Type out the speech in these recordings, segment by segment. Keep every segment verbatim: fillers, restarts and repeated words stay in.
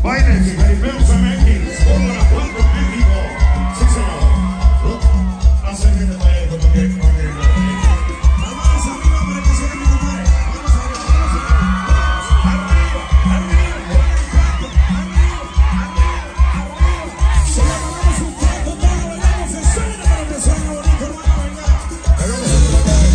Bailes y Felipeos M X, por Guanajuato, México. Sí, señor. Acérquete para esto, para que, para que, para que. Vamos arriba para que se vea mi compadre. Vamos arriba, vamos arriba. Arriba, arriba, Guanajuato, arriba, arriba, arriba. Se la mandamos un cuarto, todo bailamos, se suena para que suene bonito, hermano, venga. Hagamos el trabajo.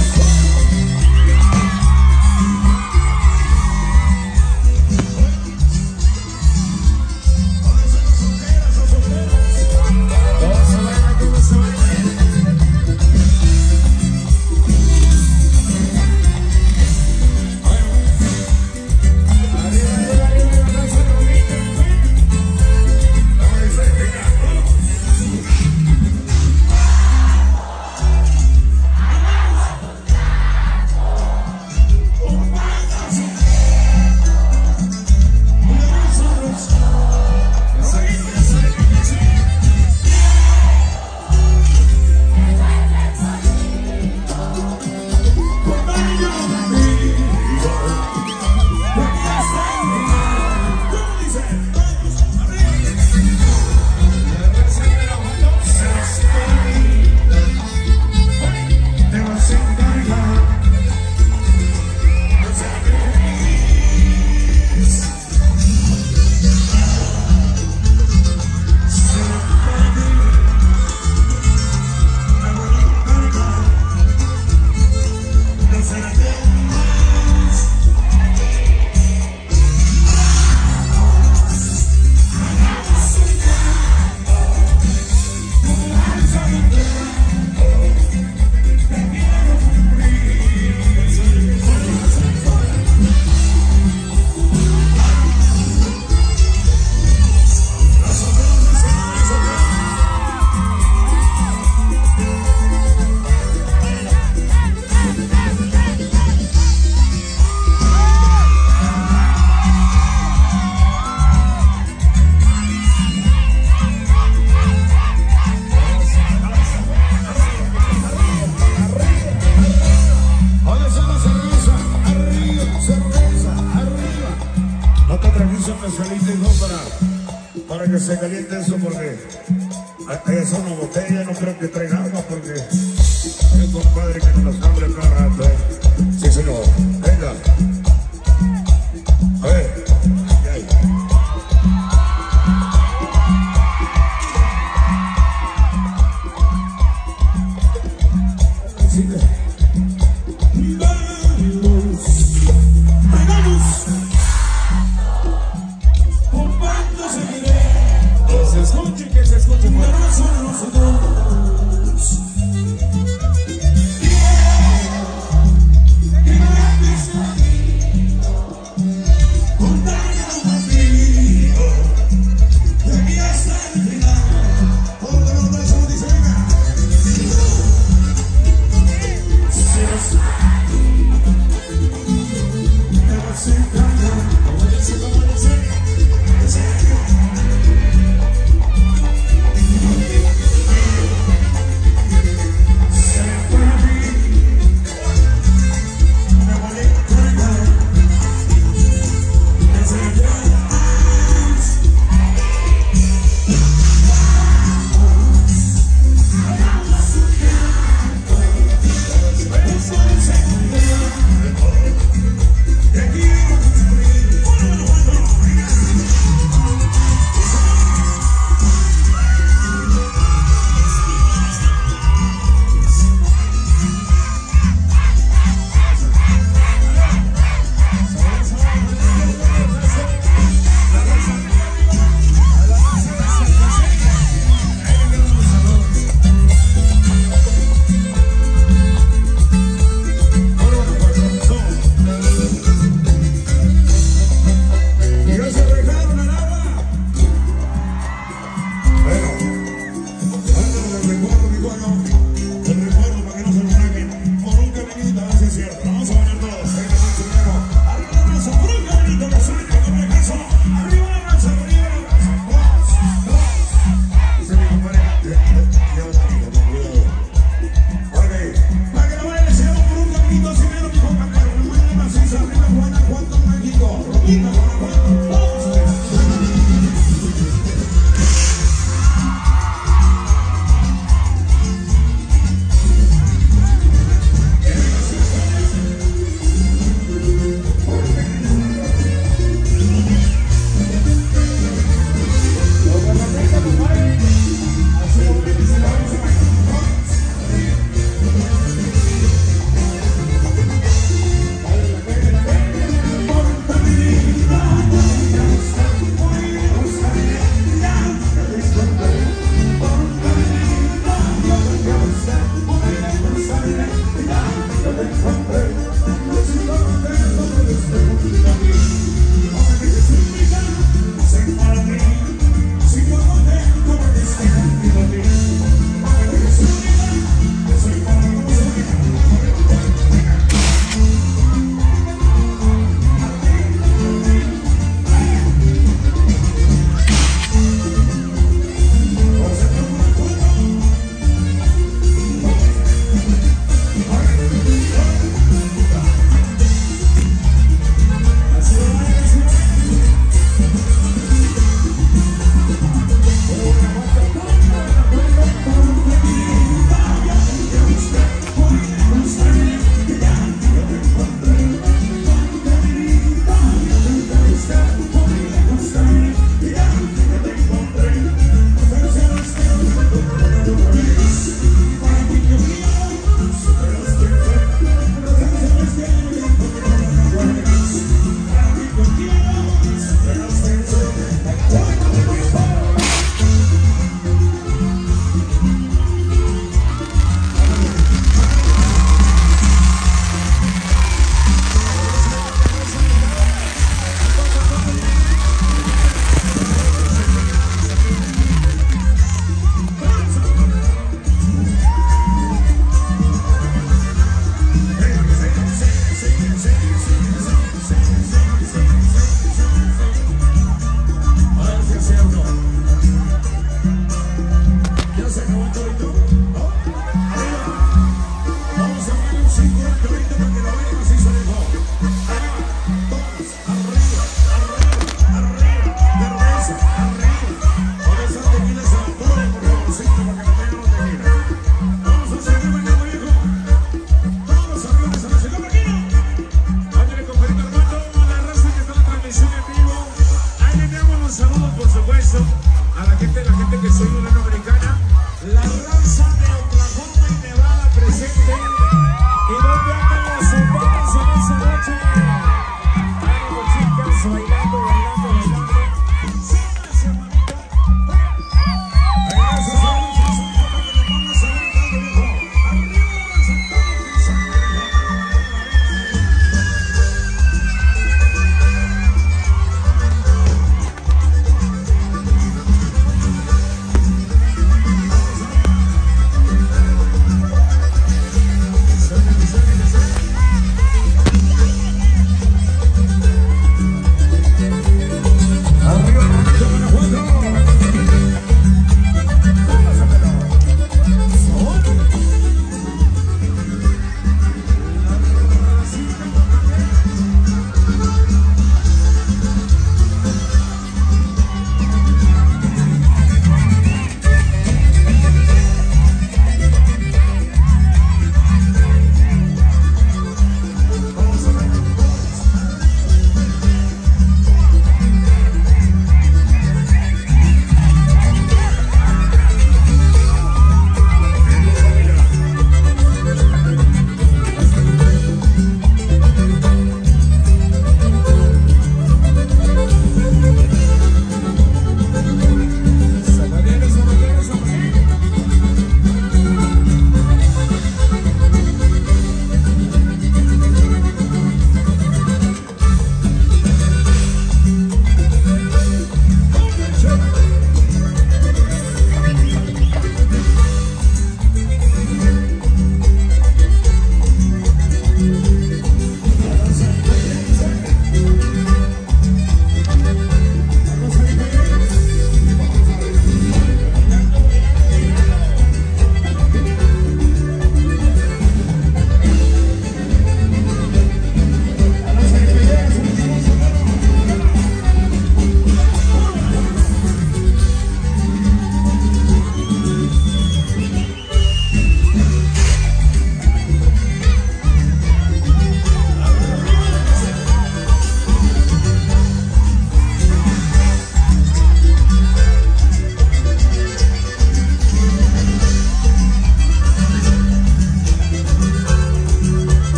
Para que se caliente eso, porque es una botella, no creo que traiga agua, porque hay un compadre que nos las cambia cada rato, ¿eh? Sí, señor, venga. A ver, ¿qué hay? Sí, que se escuche, pero son nosotros. Yeah. A ver si hacía uno. Ya se acabó el torito. ¿No? Arriba. Vamos a darle un cinco al torito para que lo vean, así se dejó. Arriba. Todos. Arriba. Arriba. Arriba. Cerveza. Arriba. Con esa tequila se apure, por favorcito, para que no tengan la tequila. Vamos a seguir bailando, viejo. Todos los aviones a la ciudad de Aquino. Ándale, compadrito Armando, a la raza que está en la transmisión en vivo. Ahí le damos los saludos, por supuesto, a la gente, la gente que soy un americano.